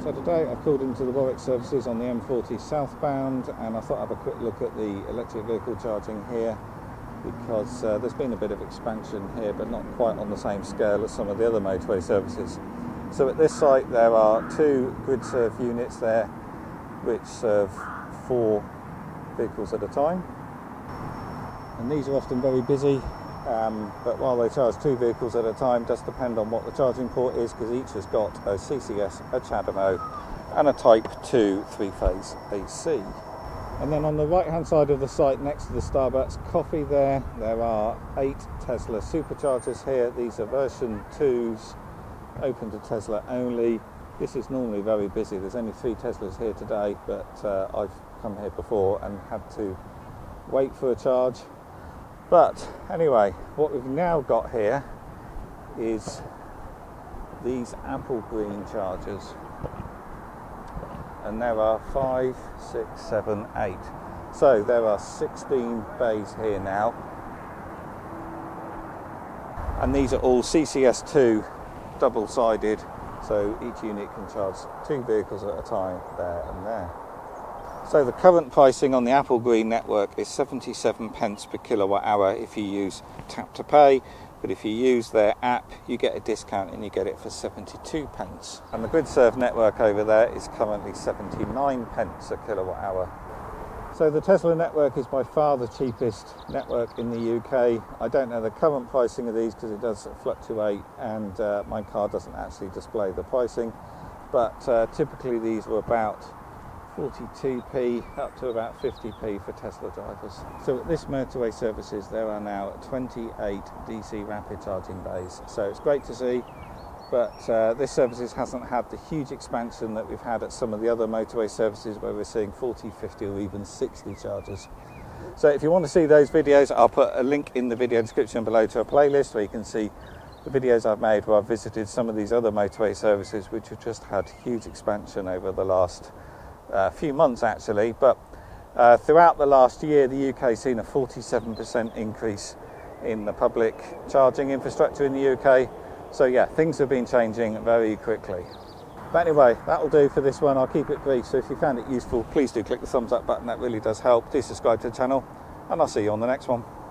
So today I've called into the Warwick Services on the M40 Southbound, and I thought I'd have a quick look at the electric vehicle charging here, because there's been a bit of expansion here, but not quite on the same scale as some of the other motorway services. So at this site there are 2 Gridserve units there which serve 4 vehicles at a time, and these are often very busy. But while they charge 2 vehicles at a time, does depend on what the charging port is, because each has got a CCS, a CHAdeMO and a Type 2 3-phase AC. And then on the right hand side of the site, next to the Starbucks coffee there are 8 Tesla Superchargers here. These are version 2s, open to Tesla only. This is normally very busy. There's only 3 Teslas here today, but I've come here before and had to wait for a charge. But anyway, what we've now got here is these Applegreen chargers, and there are 5, 6, 7, 8. So there are 16 bays here now, and these are all CCS2 double-sided, so each unit can charge 2 vehicles at a time there and there. So the current pricing on the Applegreen network is 77 pence per kilowatt hour if you use tap to pay, but if you use their app you get a discount and you get it for 72 pence. And the Gridserve network over there is currently 79 pence a kilowatt hour. So the Tesla network is by far the cheapest network in the UK. I don't know the current pricing of these because it does fluctuate, and my car doesn't actually display the pricing, but typically these were about 42p up to about 50p for Tesla drivers. So at this motorway services there are now 28 DC rapid charging bays, so it's great to see, but this services hasn't had the huge expansion that we've had at some of the other motorway services where we're seeing 40, 50 or even 60 chargers. So if you want to see those videos, I'll put a link in the video description below to a playlist where you can see the videos I've made where I've visited some of these other motorway services which have just had huge expansion over the last few months actually, but throughout the last year the UK has seen a 47% increase in the public charging infrastructure in the UK. So yeah, things have been changing very quickly. But anyway, that'll do for this one. I'll keep it brief, so if you found it useful please do click the thumbs up button, that really does help. Do subscribe to the channel and I'll see you on the next one.